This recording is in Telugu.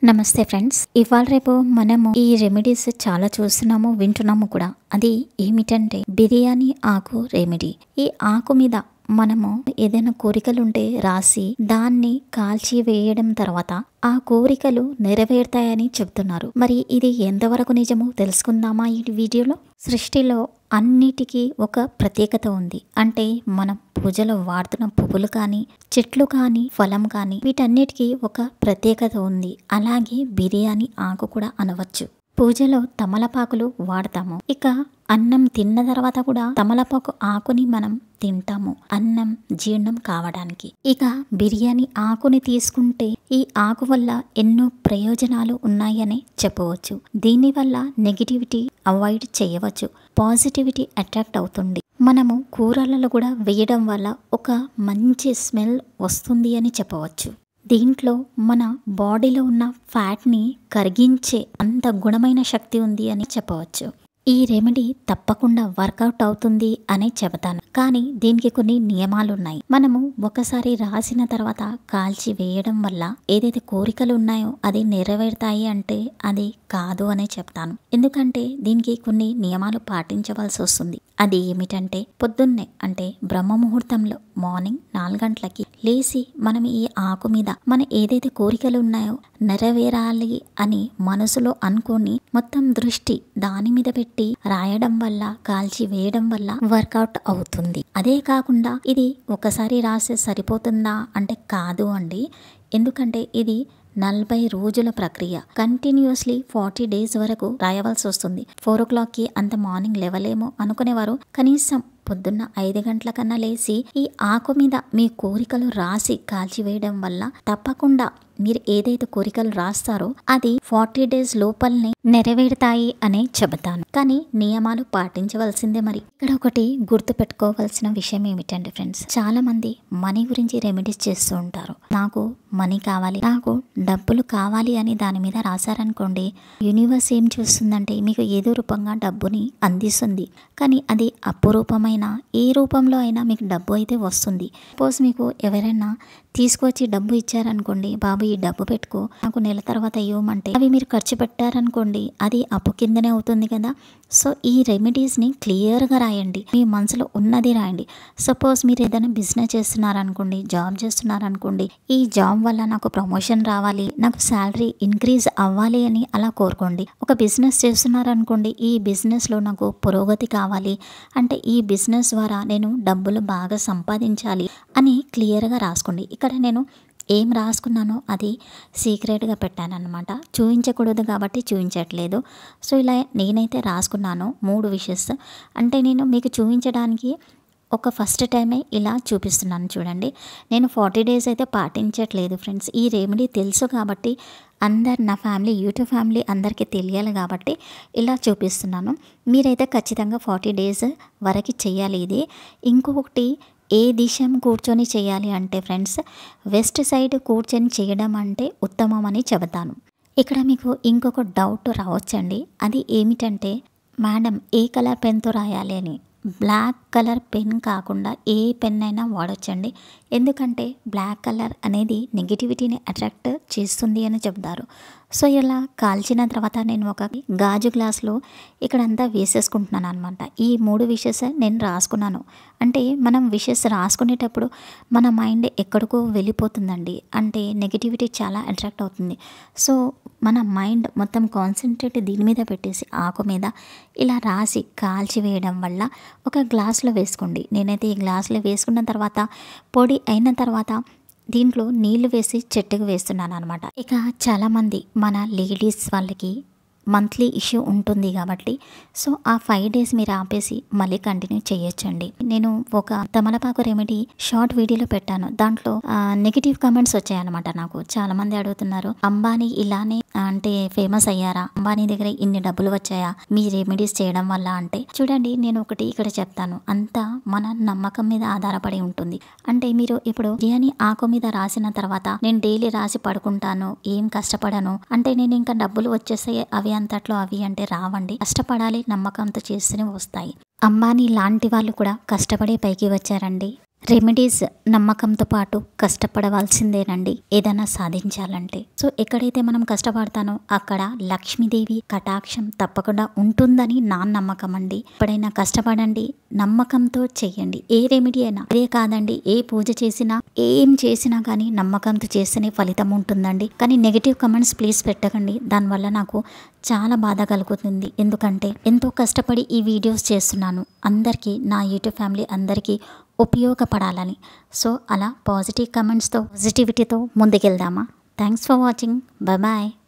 నమస్తే ఫ్రెండ్స్. ఇవాళ రేపు మనము ఈ రెమెడీస్ చాలా చూస్తున్నాము, వింటున్నాము కూడా. అది ఏమిటంటే బిర్యానీ ఆకు రెమెడీ. ఈ ఆకు మీద మనము ఏదైనా కోరికలుంటే రాసి దాన్ని కాల్చి వేయడం తర్వాత ఆ కోరికలు నెరవేరుతాయని చెప్తున్నారు. మరి ఇది ఎంతవరకు నిజమో తెలుసుకుందామా ఈ వీడియోలో. సృష్టిలో అన్నిటికీ ఒక ప్రత్యేకత ఉంది. అంటే మనం పూజలో వాడుతున్న పువ్వులు కానీ, చెట్లు కానీ, ఫలం కానీ వీటన్నిటికీ ఒక ప్రత్యేకత ఉంది. అలాగే బిర్యానీ ఆకు కూడా అనవచ్చు. పూజలో తమలపాకులు వాడతాము. ఇక అన్నం తిన్న తర్వాత కూడా తమలపాకు ఆకుని మనం తింటాము, అన్నం జీర్ణం కావడానికి. ఇక బిర్యానీ ఆకుని తీసుకుంటే ఈ ఆకు వల్ల ఎన్నో ప్రయోజనాలు ఉన్నాయని చెప్పవచ్చు. దీనివల్ల నెగిటివిటీ అవాయిడ్ చేయవచ్చు, పాజిటివిటీ అట్రాక్ట్ అవుతుంది. మనము కూరలలో కూడా వేయడం వల్ల ఒక మంచి స్మెల్ వస్తుంది అని చెప్పవచ్చు. దీంట్లో మన బాడీలో ఉన్న ఫ్యాట్ని కరిగించే అంత గుణమైన శక్తి ఉంది అని చెప్పవచ్చు. ఈ రెమెడీ తప్పకుండా వర్కౌట్ అవుతుంది అని చెబుతాను. కానీ దీనికి కొన్ని నియమాలు ఉన్నాయి. మనము ఒకసారి రాసిన తర్వాత కాల్చి వేయడం వల్ల ఏదైతే కోరికలు ఉన్నాయో అది నెరవేరుతాయి అంటే అది కాదు అనే చెప్తాను. ఎందుకంటే దీనికి కొన్ని నియమాలు పాటించవలసి వస్తుంది. అది ఏమిటంటే పొద్దున్నే అంటే బ్రహ్మ ముహూర్తంలో మార్నింగ్ 4 గంటలకి లేచి మనం ఈ ఆకు మీద మన ఏదైతే కోరికలు ఉన్నాయో నెరవేరాలి అని మనసులో అనుకొని మొత్తం దృష్టి దాని మీద పెట్టి రాయడం వల్ల, కాల్చి వేయడం వల్ల వర్కౌట్ అవుతుంది. అదే కాకుండా ఇది ఒకసారి రాసే సరిపోతుందా అంటే కాదు అండి. ఎందుకంటే ఇది 40 రోజుల ప్రక్రియ. కంటిన్యూస్లీ 40 డేస్ వరకు రాయవలసి వస్తుంది. 4 o'clockకి అంత మార్నింగ్ లేవలేమో అనుకునేవారు కనీసం పొద్దున్న 5 గంటల కన్నా లేచి ఈ ఆకు మీద మీ కోరికలు రాసి కాల్చివేయడం వల్ల తప్పకుండా మీరు ఏదైతే కోరికలు రాస్తారో అది 40 డేస్ లోపలనే నెరవేరుతాయి అనే చెబుతాను. కానీ నియమాలు పాటించవలసిందే. మరి ఇక్కడ ఒకటి గుర్తు పెట్టుకోవాల్సిన విషయం ఏమిటంటే ఫ్రెండ్స్, చాలా మంది మనీ గురించి రెమెడీస్ చేస్తూ ఉంటారు. నాకు మనీ కావాలి, నాకు డబ్బులు కావాలి అని దాని మీద రాశారనుకోండి, యూనివర్స్ ఏం చూస్తుందంటే మీకు ఏదో రూపంగా డబ్బుని అందిస్తుంది. కానీ అది అపురూపమైన ఏ రూపంలో అయినా మీకు డబ్బు అయితే వస్తుంది. సపోజ్ మీకు ఎవరైనా తీసుకువచ్చి డబ్బు ఇచ్చారనుకోండి, బాబు ఈ డబ్బు పెట్టుకో నాకు నెల తర్వాత ఇవ్వమంటే అవి మీరు ఖర్చు పెట్టారనుకోండి, అది అప్పు కిందనే అవుతుంది కదా. సో ఈ రెమెడీస్ని క్లియర్గా రాయండి, మీ మనసులో ఉన్నది రాయండి. సపోజ్ మీరు ఏదైనా బిజినెస్ చేస్తున్నారనుకోండి, జాబ్ చేస్తున్నారనుకోండి, ఈ జాబ్ వల్ల నాకు ప్రమోషన్ రావాలి, నాకు శాలరీ ఇంక్రీజ్ అవ్వాలి అని అలా కోరుకోండి. ఒక బిజినెస్ చేస్తున్నారనుకోండి, ఈ బిజినెస్లో నాకు పురోగతి కావాలి అంటే ఈ బిజినెస్ ద్వారా నేను డబ్బులు బాగా సంపాదించాలి అని క్లియర్గా రాసుకోండి. ఇక్కడ నేను ఏం రాసుకున్నానో అది సీక్రెట్గా పెట్టాను అనమాట. చూపించకూడదు కాబట్టి చూపించట్లేదు. సో ఇలా నేనైతే రాసుకున్నాను 3 విషెస్. అంటే నేను మీకు చూపించడానికి ఒక ఫస్ట్ టైమే ఇలా చూపిస్తున్నాను చూడండి. నేను 40 డేస్ అయితే పాటించట్లేదు ఫ్రెండ్స్. ఈ రెమెడీ తెలుసు కాబట్టి అందరు నా ఫ్యామిలీ, యూట్యూబ్ ఫ్యామిలీ అందరికీ తెలియాలి కాబట్టి ఇలా చూపిస్తున్నాను. మీరైతే ఖచ్చితంగా 40 డేస్ వరకు చేయాలి ఇది. ఇంకొకటి, ఏ దిశ కూర్చొని చేయాలి అంటే ఫ్రెండ్స్, వెస్ట్ సైడ్ కూర్చొని చేయడం అంటే ఉత్తమం అని చెబుతాను. ఇక్కడ మీకు ఇంకొక డౌట్ రావచ్చండి. అది ఏమిటంటే, మేడం ఏ కలర్ పెన్తో రాయాలి అని. బ్లాక్ కలర్ పెన్ కాకుండా ఏ పెన్ అయినా వాడొచ్చండి. ఎందుకంటే బ్లాక్ కలర్ అనేది నెగిటివిటీని అట్రాక్ట్ చేస్తుంది అని చెప్తారు. సో ఇలా కాల్చిన తర్వాత నేను ఒక గాజు గ్లాస్లో ఇక్కడంతా వేసేసుకుంటున్నాను అనమాట. ఈ 3 విషెస్ నేను రాసుకున్నాను. అంటే మనం విషెస్ రాసుకునేటప్పుడు మన మైండ్ ఎక్కడికో వెళ్ళిపోతుందండి. అంటే నెగిటివిటీ చాలా అట్రాక్ట్ అవుతుంది. సో మన మైండ్ మొత్తం కాన్సన్ట్రేట్ దీని మీద పెట్టేసి ఆకు మీద ఇలా రాసి కాల్చి వేయడం వల్ల ఒక గ్లాస్లో వేసుకోండి. నేనైతే ఈ గ్లాస్లో వేసుకున్న తర్వాత పొడి అయిన తర్వాత దీంట్లో నీళ్లు వేసి చెట్టుకు వేస్తున్నాను అనమాట. ఇక చాలామంది మన లేడీస్ వాళ్ళకి మంత్లీ ఇష్యూ ఉంటుంది కాబట్టి సో ఆ 5 డేస్ మీరు ఆపేసి మళ్ళీ కంటిన్యూ చేయొచ్చండి. నేను ఒక తమలపాకు రెమెడీ షార్ట్ వీడియోలో పెట్టాను. దాంట్లో నెగిటివ్ కామెంట్స్ వచ్చాయన్నమాట. నాకు చాలా మంది అడుగుతున్నారు, అంబానీ ఇలానే అంటే ఫేమస్ అయ్యారా, అంబానీ దగ్గర ఇన్ని డబ్బులు వచ్చాయా మీ రెమెడీస్ చేయడం వల్ల అంటే. చూడండి, నేను ఒకటి ఇక్కడ చెప్తాను, అంతా మన నమ్మకం మీద ఆధారపడి ఉంటుంది. అంటే మీరు ఇప్పుడు బిర్యానీ ఆకు మీద రాసిన తర్వాత నేను డైలీ రాసి పడుకుంటాను, ఏం కష్టపడను అంటే నేను ఇంకా డబ్బులు వచ్చేసాయి అవి అంతట్లో అవి అంటే రావండి. కష్టపడాలి, నమ్మకంతో చేస్తూనే వస్తాయి. అంబానీ లాంటి వాళ్ళు కూడా కష్టపడి పైకి వచ్చారండి. రెమెడీస్ నమ్మకంతో పాటు కష్టపడవలసిందేనండి ఏదైనా సాధించాలంటే. సో ఎక్కడైతే మనం కష్టపడతానో అక్కడ లక్ష్మీదేవి కటాక్షం తప్పకుండా ఉంటుందని నా నమ్మకం అండి. ఎప్పుడైనా కష్టపడండి, నమ్మకంతో చెయ్యండి. ఏ రెమెడీ అయినా ఇదే కాదండి, ఏ పూజ చేసినా ఏం చేసినా కానీ నమ్మకంతో చేస్తేనే ఫలితం ఉంటుందండి. కానీ నెగిటివ్ కమెంట్స్ ప్లీజ్ పెట్టకండి, దానివల్ల నాకు చాలా బాధ కలుగుతుంది. ఎందుకంటే ఎంతో కష్టపడి ఈ వీడియోస్ చేస్తున్నాను, అందరికీ, నా యూట్యూబ్ ఫ్యామిలీ అందరికీ ఉపయోగపడాలని. సో అలా పాజిటివ్ కమెంట్స్తో, పాజిటివిటీతో ముందుకెళ్దామా? Thanks for watching. Bye bye.